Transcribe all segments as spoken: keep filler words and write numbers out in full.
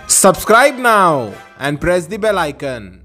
Subscribe now and press the bell icon.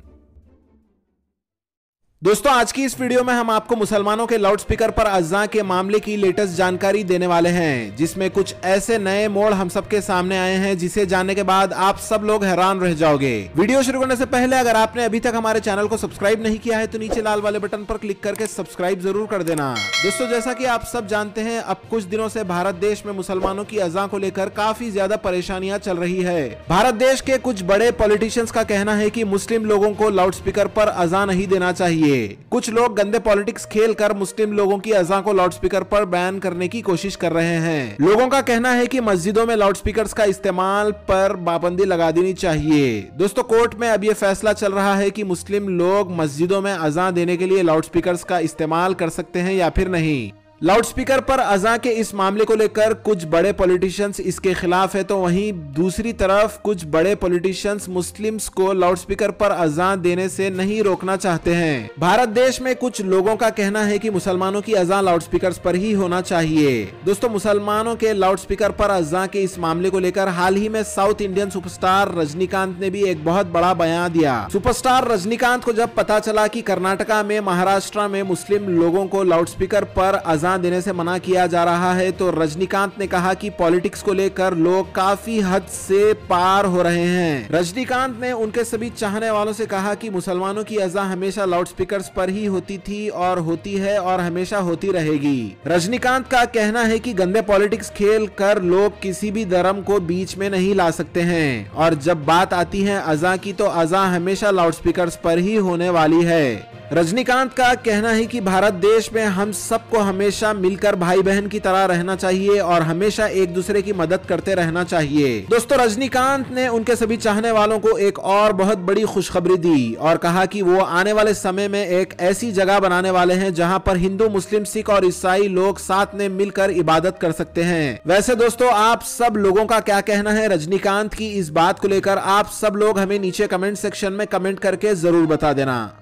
दोस्तों आज की इस वीडियो में हम आपको मुसलमानों के लाउडस्पीकर पर अज़ान के मामले की लेटेस्ट जानकारी देने वाले हैं, जिसमें कुछ ऐसे नए मोड़ हम सबके सामने आए हैं जिसे जानने के बाद आप सब लोग हैरान रह जाओगे। वीडियो शुरू करने से पहले अगर आपने अभी तक हमारे चैनल को सब्सक्राइब नहीं किया है तो नीचे लाल वाले बटन पर क्लिक करके सब्सक्राइब जरूर कर देना। दोस्तों जैसा की आप सब जानते हैं, अब कुछ दिनों से भारत देश में मुसलमानों की अज़ान को लेकर काफी ज्यादा परेशानियां चल रही है। भारत देश के कुछ बड़े पॉलिटिशियंस का कहना है कि मुस्लिम लोगों को लाउडस्पीकर पर अज़ान नहीं देना चाहिए। कुछ लोग गंदे पॉलिटिक्स खेलकर मुस्लिम लोगों की अज़ान को लाउडस्पीकर पर बैन करने की कोशिश कर रहे हैं। लोगों का कहना है कि मस्जिदों में लाउडस्पीकर्स का इस्तेमाल पर पाबंदी लगा देनी चाहिए। दोस्तों कोर्ट में अब यह फैसला चल रहा है कि मुस्लिम लोग मस्जिदों में अज़ान देने के लिए लाउडस्पीकर्स का इस्तेमाल कर सकते हैं या फिर नहीं। लाउडस्पीकर पर अज़ान के इस मामले को लेकर कुछ बड़े पॉलिटिशियंस इसके खिलाफ है, तो वहीं दूसरी तरफ कुछ बड़े पॉलिटिशियंस मुस्लिम्स को लाउडस्पीकर पर अज़ान देने से नहीं रोकना चाहते हैं। भारत देश में कुछ लोगों का कहना है कि मुसलमानों की अज़ान लाउडस्पीकर पर ही होना चाहिए। दोस्तों मुसलमानों के लाउडस्पीकर पर अज़ान के इस मामले को लेकर हाल ही में साउथ इंडियन सुपरस्टार रजनीकांत ने भी एक बहुत बड़ा बयान दिया। सुपरस्टार रजनीकांत को जब पता चला कि कर्नाटका में, महाराष्ट्र में मुस्लिम लोगों को लाउडस्पीकर पर अज़ान देने से मना किया जा रहा है, तो रजनीकांत ने कहा कि पॉलिटिक्स को लेकर लोग काफी हद से पार हो रहे हैं। रजनीकांत ने उनके सभी चाहने वालों से कहा कि मुसलमानों की अज़ान हमेशा लाउडस्पीकर्स पर ही होती थी और होती है और हमेशा होती रहेगी। रजनीकांत का कहना है कि गंदे पॉलिटिक्स खेल कर लोग किसी भी धर्म को बीच में नहीं ला सकते हैं, और जब बात आती है अज़ान की तो अज़ान हमेशा लाउडस्पीकर्स पर ही होने वाली है। रजनीकांत का कहना है कि भारत देश में हम सबको हमेशा मिलकर भाई बहन की तरह रहना चाहिए और हमेशा एक दूसरे की मदद करते रहना चाहिए। दोस्तों रजनीकांत ने उनके सभी चाहने वालों को एक और बहुत बड़ी खुशखबरी दी और कहा कि वो आने वाले समय में एक ऐसी जगह बनाने वाले हैं जहां पर हिंदू, मुस्लिम, सिख और ईसाई लोग साथ में मिलकर इबादत कर सकते हैं। वैसे दोस्तों आप सब लोगों का क्या कहना है रजनीकांत की इस बात को लेकर? आप सब लोग हमें नीचे कमेंट सेक्शन में कमेंट करके जरूर बता देना।